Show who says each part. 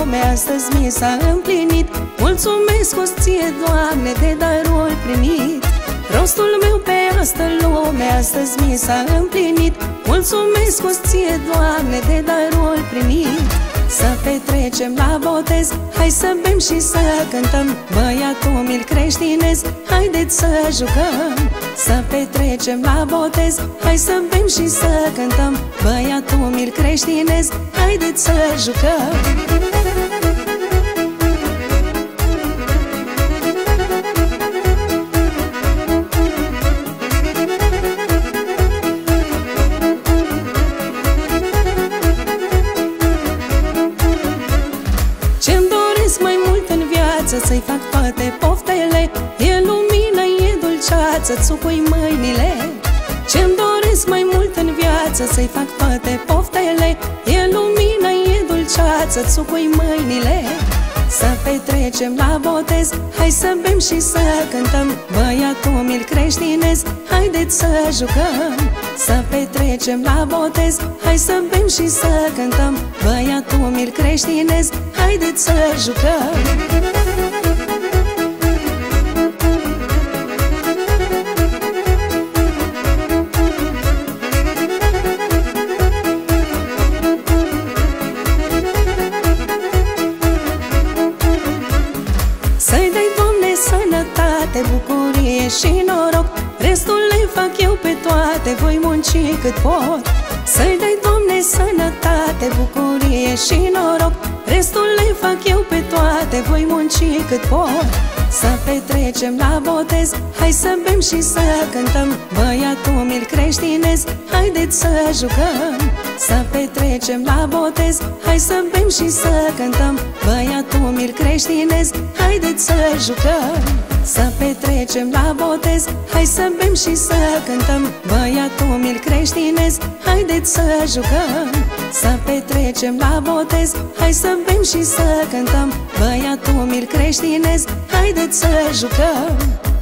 Speaker 1: lume, astăzi mi s-a împlinit. Mulțumesc o ție, Doamne, de darul primit. Rostul meu pe astă lume, astăzi mi s-a împlinit. Mulțumesc o ție, Doamne, de darul primit. Să petrecem la botez, hai să bem și să cântăm, băiatul mi-l creștinez, haideți să jucăm. Să petrecem la botez, hai să bem și să cântăm, băiatul mi-l creștinez, haideți să jucăm. Să-i fac toate poftele, e lumină, e dulceață, țucui mâinile. Ce-mi doresc mai mult în viață, să-i fac toate poftele, e lumină, e dulceață, țucui mâinile. Să petrecem la botez, hai să bem și să cântăm, băiatul mi-l creștinez, haideți să jucăm. Să petrecem la botez, hai să bem și să cântăm, băiatul mi-l creștinez, haideți să jucăm. Să-i dai, Doamne, sănătate, bucurie și noroc, restul le fac eu pe toate, voi munci cât pot. Să-i dai, Doamne, sănătate, bucurie și noroc, restul le fac eu pe toate, voi munci cât pot. Să petrecem la botez, hai să bem și să cântăm, băiatul mi-l creștinez, haideți să jucăm. Să petrecem la botez, hai să bem și să cântăm, băiatul mi-l creștinez, haideți să jucăm. Să petrecem la botez, hai să bem și să cântăm, băiatul mi-l creștinez, haideți să jucăm. Să petrecem la botez, hai să bem și să cântăm, băiatul mi-l creștinez, haideți să jucăm.